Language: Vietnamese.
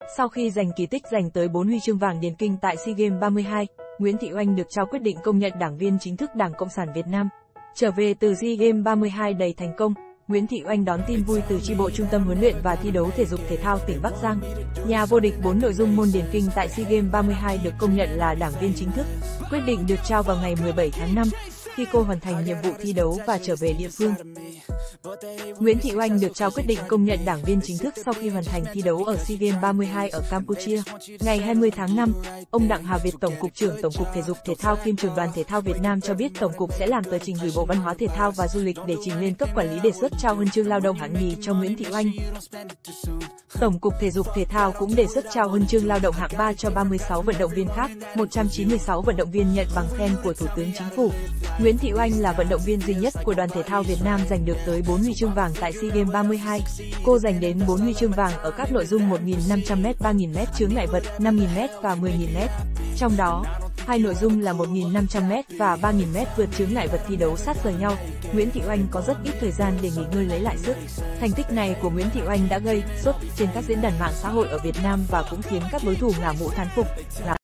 Sau khi giành kỳ tích giành tới 4 huy chương vàng điền kinh tại SEA Games 32, Nguyễn Thị Oanh được trao quyết định công nhận đảng viên chính thức Đảng Cộng sản Việt Nam. Trở về từ SEA Games 32 đầy thành công, Nguyễn Thị Oanh đón tin vui từ chi bộ Trung tâm huấn luyện và thi đấu thể dục thể thao tỉnh Bắc Giang. Nhà vô địch 4 nội dung môn điền kinh tại SEA Games 32 được công nhận là đảng viên chính thức. Quyết định được trao vào ngày 17 tháng 5, khi cô hoàn thành nhiệm vụ thi đấu và trở về địa phương. Nguyễn Thị Oanh được trao quyết định công nhận đảng viên chính thức sau khi hoàn thành thi đấu ở SEA Games 32 ở Campuchia. Ngày 20 tháng 5, ông Đặng Hà Việt, Tổng cục trưởng Tổng cục Thể dục Thể thao kiêm Trưởng đoàn Thể thao Việt Nam cho biết Tổng cục sẽ làm tờ trình gửi Bộ Văn hóa Thể thao và Du lịch để trình lên cấp quản lý đề xuất trao huân chương lao động hạng nhì cho Nguyễn Thị Oanh. Tổng cục Thể dục Thể thao cũng đề xuất trao huân chương lao động hạng 3 cho 36 vận động viên khác, 196 vận động viên nhận bằng khen của Thủ tướng Chính phủ. Nguyễn Thị Oanh là vận động viên duy nhất của đoàn thể thao Việt Nam giành được tới 4 huy chương vàng tại SEA Games 32. Cô giành đến 4 huy chương vàng ở các nội dung 1.500m, 3.000m chướng ngại vật, 5.000m và 10.000m. Trong đó, hai nội dung là 1.500m và 3.000m vượt chướng ngại vật thi đấu sát giờ nhau. Nguyễn Thị Oanh có rất ít thời gian để nghỉ ngơi lấy lại sức. Thành tích này của Nguyễn Thị Oanh đã gây sốt trên các diễn đàn mạng xã hội ở Việt Nam và cũng khiến các đối thủ ngả mũ thán phục.